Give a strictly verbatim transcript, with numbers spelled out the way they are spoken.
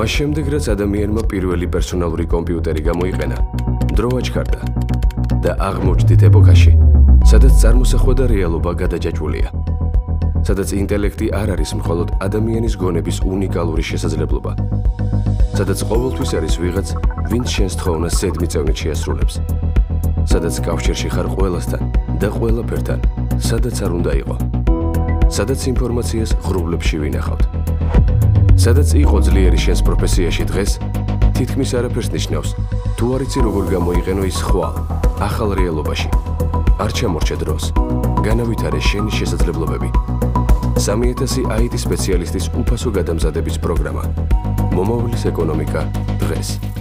მას შემდეგ, რაც ადამიანმა პირველი პერსონალური კომპიუტერი გამოიყენა, დრო აჩქარდა და აღმოჩნდით ეპოქაში, სადაც წარმოსახვა და რეალობა გადაჯაჭვულია. სადაც ინტელექტი არ არის მხოლოდ ადამიანის გონების უნიკალური შესაძლებლობა. სადაც ყოველთვის არის ვიღაც, ვინც შენს თხოვნას ზედმიწევნით შეასრულებს. სადაც კავშირში ხარ ყველასთან და ყველაფერთან, სადაც არ უნდა იყო. სადაც ინფორმაციას ღრუბლებში ვინახავთ. სადაც იყო ძლიერი შენს პროფესიაში დღეს, თითქმის არაფერს ნიშნავს, თუ არ იცი როგორ გამოიყენო ის ხვალ, ახალ რეალობაში. არ ჩამორჩა დროს, განავითარე შენი შესაძლებლობები. სამი ათასი აიტ სპეციალისტის უფასო გადამზადების პროგრამა. მომავლის ეკონომიკა დღეს.